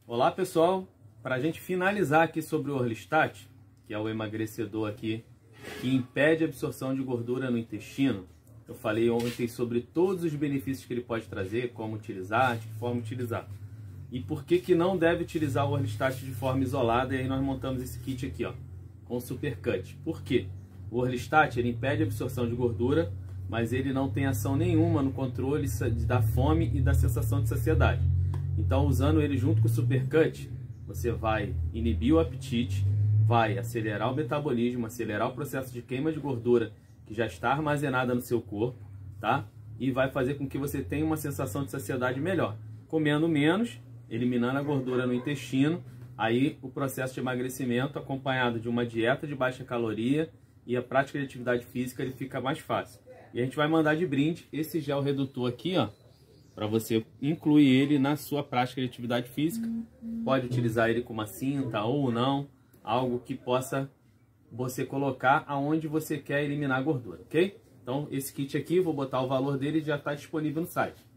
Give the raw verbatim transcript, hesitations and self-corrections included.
Olá pessoal, para a gente finalizar aqui sobre o Orlistat, que é o emagrecedor aqui que impede a absorção de gordura no intestino, eu falei ontem sobre todos os benefícios que ele pode trazer, como utilizar, de que forma utilizar. E por que que não deve utilizar o Orlistat de forma isolada, e aí nós montamos esse kit aqui, ó, com Supercut. Por quê? O Orlistat ele impede a absorção de gordura, mas ele não tem ação nenhuma no controle da fome e da sensação de saciedade. Então, usando ele junto com o Supercut, você vai inibir o apetite, vai acelerar o metabolismo, acelerar o processo de queima de gordura que já está armazenada no seu corpo, tá? E vai fazer com que você tenha uma sensação de saciedade melhor. Comendo menos, eliminando a gordura no intestino, aí o processo de emagrecimento acompanhado de uma dieta de baixa caloria e a prática de atividade física, ele fica mais fácil. E a gente vai mandar de brinde esse gel redutor aqui, ó, para você incluir ele na sua prática de atividade física. Pode utilizar ele com uma cinta ou não, algo que possa você colocar aonde você quer eliminar a gordura, ok? Então esse kit aqui, vou botar o valor dele, já está disponível no site.